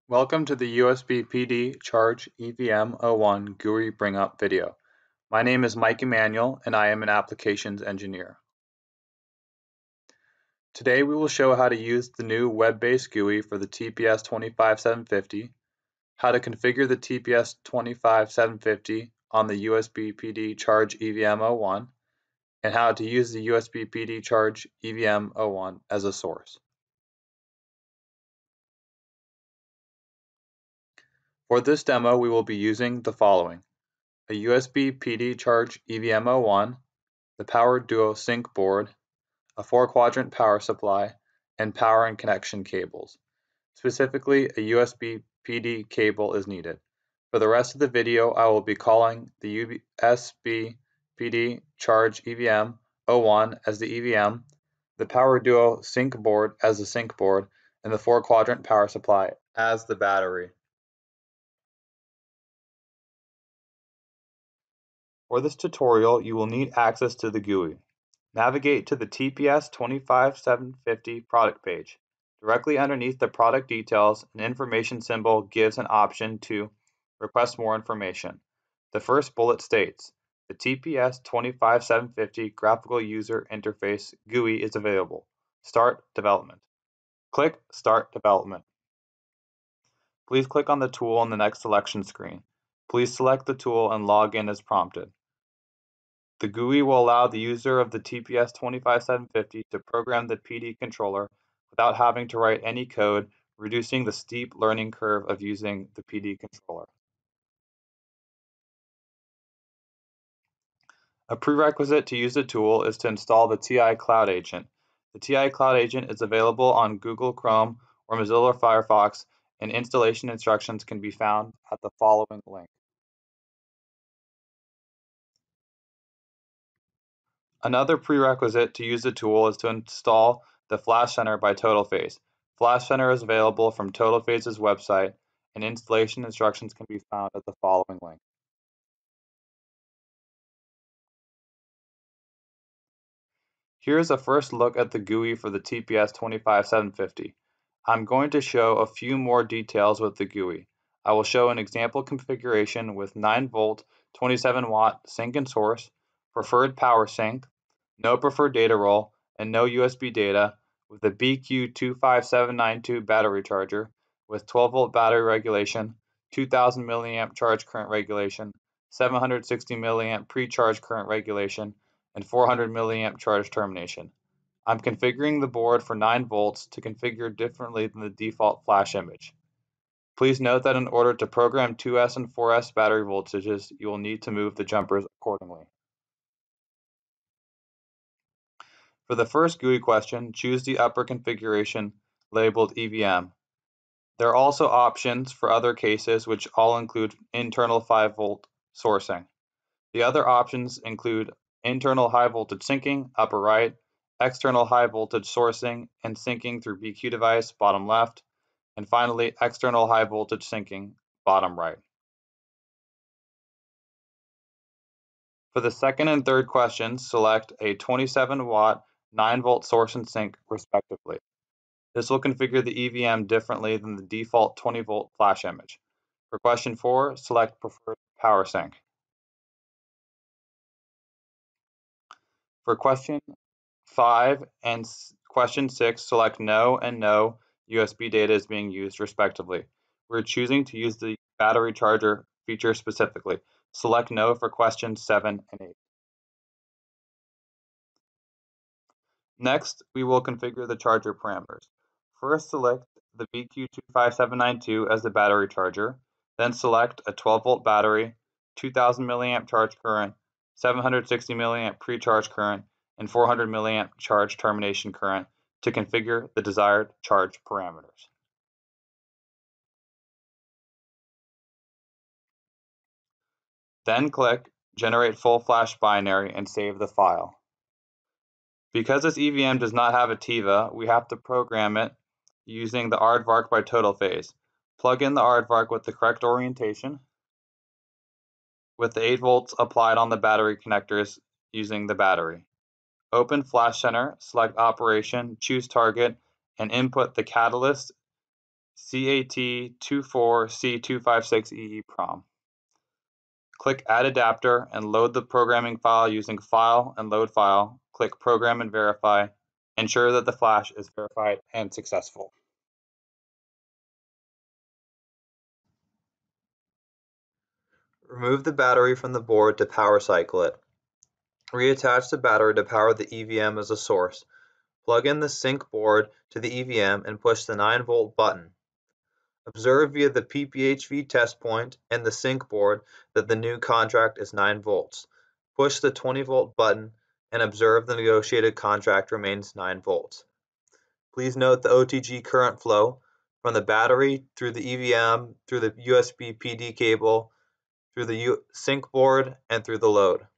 Welcome to the USB-PD-CHG-EVM-01 GUI Bring Up video. My name is Mike Emanuel and I am an applications engineer. Today we will show how to use the new web-based GUI for the TPS-25750, how to configure the TPS-25750 on the USB-PD-CHG-EVM-01, and how to use the USB-PD-CHG-EVM-01 as a source. For this demo, we will be using the following: a USB-PD-CHG-EVM-01, the Power Duo sync board, a 4-quadrant power supply, and power and connection cables. Specifically, a USB-PD cable is needed. For the rest of the video, I will be calling the USB-PD-CHG-EVM-01 as the EVM, the Power Duo sync board as the sync board, and the 4-quadrant power supply as the battery. For this tutorial, you will need access to the GUI. Navigate to the TPS-25750 product page. Directly underneath the product details, an information symbol gives an option to request more information. The first bullet states, the TPS-25750 Graphical User Interface GUI is available. Start development. Click Start Development. Please click on the tool on the next selection screen. Please select the tool and log in as prompted. The GUI will allow the user of the TPS-25750 to program the PD controller without having to write any code, reducing the steep learning curve of using the PD controller. A prerequisite to use the tool is to install the TI Cloud Agent. The TI Cloud Agent is available on Google Chrome or Mozilla Firefox, and installation instructions can be found at the following link. Another prerequisite to use the tool is to install the Flash Center by TotalPhase. Flash Center is available from TotalPhase's website, and installation instructions can be found at the following link. Here's a first look at the GUI for the TPS-25750. I'm going to show a few more details with the GUI. I will show an example configuration with 9-volt, 27-watt sync and source, preferred power sync, no preferred data role, and no USB data, with a BQ25792 battery charger with 12-volt battery regulation, 2000 milliamp charge current regulation, 760 milliamp pre-charge current regulation, and 400 milliamp charge termination. I'm configuring the board for 9 volts to configure differently than the default flash image. Please note that in order to program 2S and 4S battery voltages, you will need to move the jumpers accordingly. For the first GUI question, choose the upper configuration labeled EVM. There are also options for other cases which all include internal 5-volt sourcing. The other options include internal high voltage syncing, upper right, external high voltage sourcing and syncing through BQ device, bottom left, and finally external high voltage syncing, bottom right. For the second and third questions, select a 27-watt 9-volt source and sync respectively. This will configure the EVM differently than the default 20-volt flash image. For question 4, select preferred power sync. For question 5 and question 6, select no and no USB data is being used respectively. We're choosing to use the battery charger feature specifically. Select no for questions 7 and 8. Next, we will configure the charger parameters. First, select the BQ25792 as the battery charger, then select a 12-volt battery, 2000 milliamp charge current, 760 milliamp pre-charge current, and 400 milliamp charge termination current to configure the desired charge parameters. Then click Generate Full Flash Binary and save the file. Because this EVM does not have a TIVA, we have to program it using the aardvark by TotalPhase. Plug in the aardvark with the correct orientation, with the 8 volts applied on the battery connectors using the battery. Open Flash Center, select Operation, choose Target, and input the catalyst CAT24C256EE prom. Click Add Adapter and load the programming file using File and Load File. Click Program and Verify. Ensure that the flash is verified and successful. Remove the battery from the board to power cycle it. Reattach the battery to power the EVM as a source. Plug in the sync board to the EVM and push the 9-volt button. Observe via the PPHV test point and the sync board that the new contract is 9 volts. Push the 20-volt button and observe the negotiated contract remains 9 volts. Please note the OTG current flow from the battery through the EVM, through the USB-PD cable, through the sync board, and through the load.